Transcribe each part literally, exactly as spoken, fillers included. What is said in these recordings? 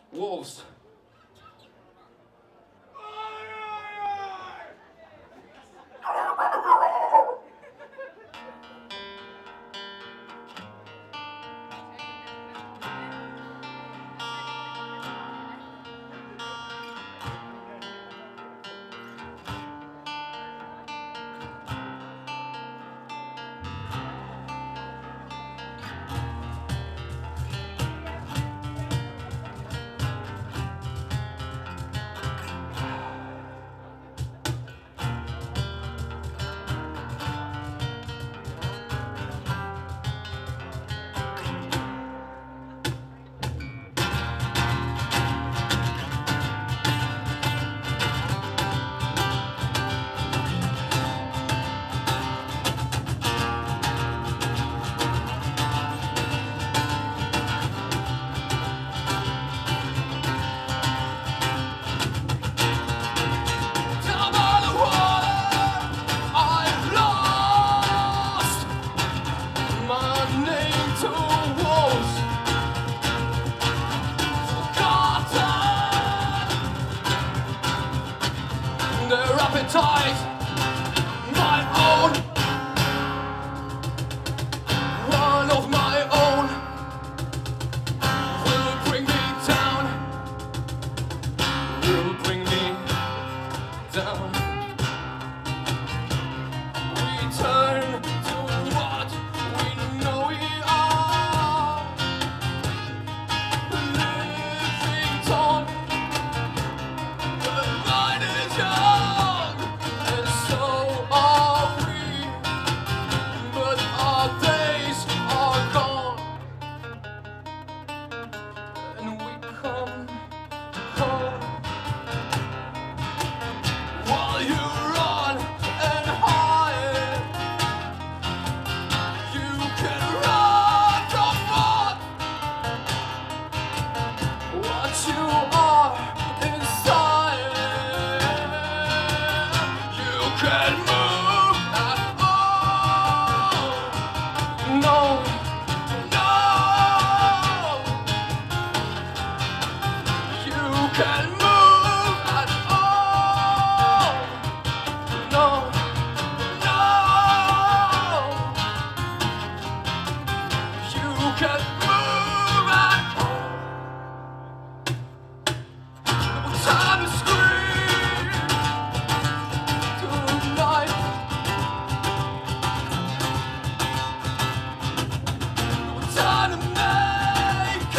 Wolves. Their appetite, my own, one of my own, will bring me down, will bring me down. We turn to what we know we are, living on, the mind is young. Can move at all. No, no. You can move at all. No time to scream tonight. No time to make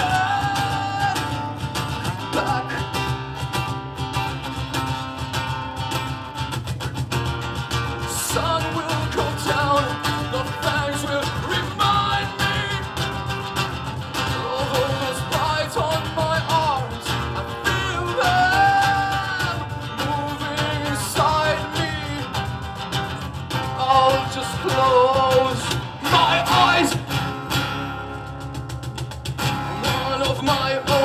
it back. Sun will go down, the fangs will remind me of all those bites on my arms. I feel them moving inside me. I'll just close my eyes. One of my own.